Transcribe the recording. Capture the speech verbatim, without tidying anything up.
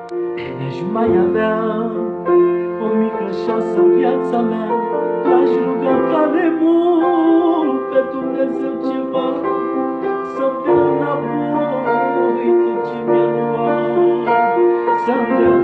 N-aș mai avea o mică șansă în viața mea, l-aș ruga tare mult pe Dumnezeu ceva, să-mi dea înapoi tot ce mi-a luat, să-mi dea